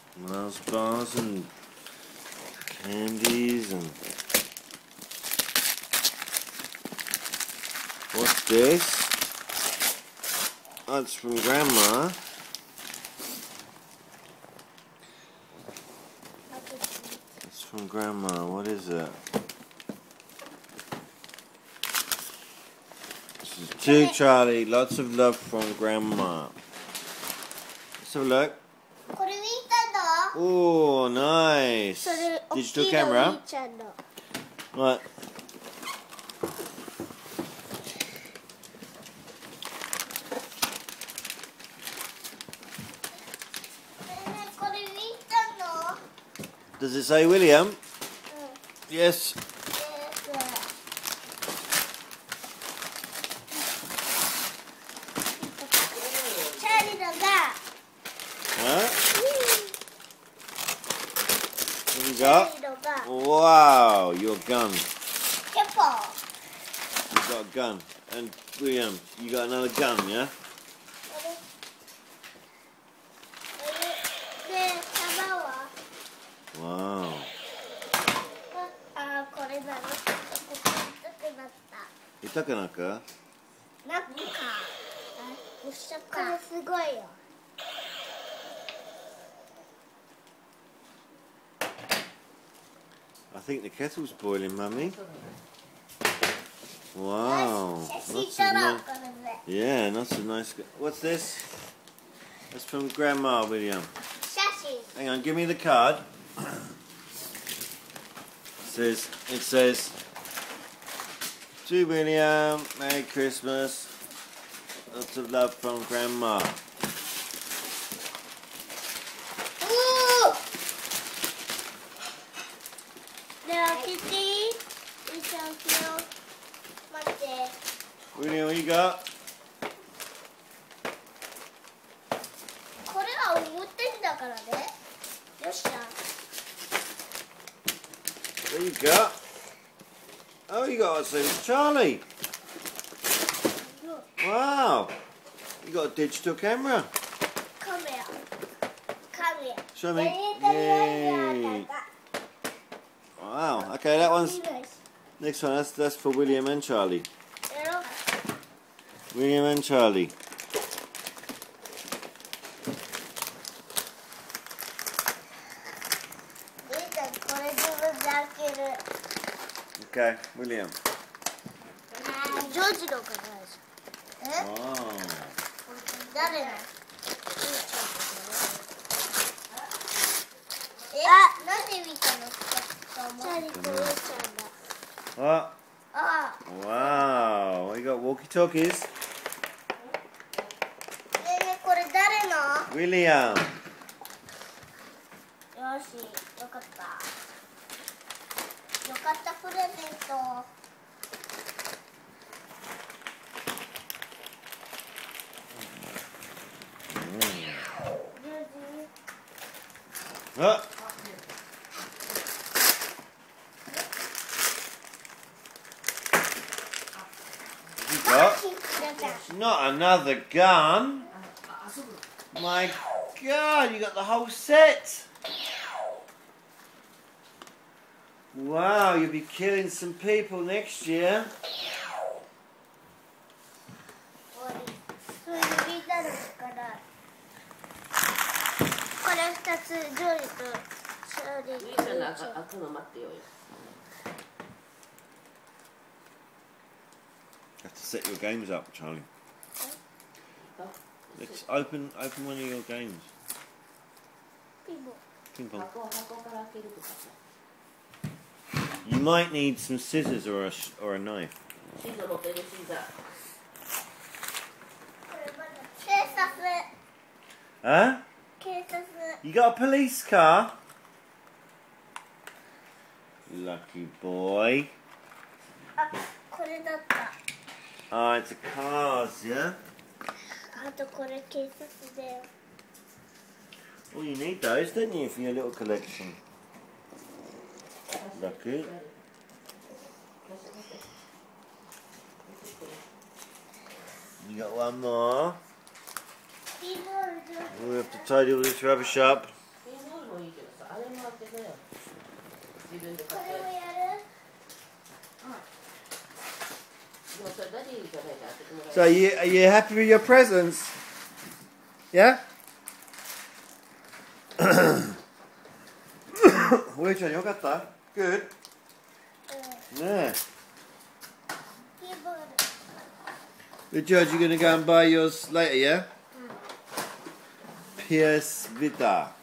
Mars bars and candies and what's this? That's from Grandma. It's from Grandma. What is it? This is to Charlie. Lots of love from Grandma. Let's have a look. Oh, nice. Digital camera. What? Does it say William? Yes. What? What you got? Wow, your gun. You got a gun. And William, you got another gun, yeah? Wow. 痛くなく? なんかこれすごいよ。 I think the kettle's boiling, Mummy. Wow. Yeah, that's a nice. What's this? That's from Grandma, William. Hang on, give me the card. It says, to William, Merry Christmas. Lots of love from Grandma. William, what you got? What you got? Oh, you got what's in Charlie. Wow. You got a digital camera. Come here. Show me. Yay. Wow. Okay, that one's. Next one, that's for William and Charlie. William and Charlie. Okay, William. Wow. What? Wow. You got walkie-talkies? William. よし、よかった。よかったプレゼント。 What? You got? Not another gun. My God, you got the whole set. Wow, you'll be killing some people next year. You have to set your games up, Charlie. Let's open one of your games. Ping pong. You might need some scissors or a knife. Huh? You got a police car? Lucky boy. Oh, it's a cars, yeah? Well, you need those, don't you, for your little collection? Lucky. You got one more. We have to tidy all this rubbish up. 自分でこ買ってれもやる So are you happy with your presents? Yeah? おえちゃんよかった Good? ねえキーボード Good George, you're going to go and buy yours later, yeah? PS Vita.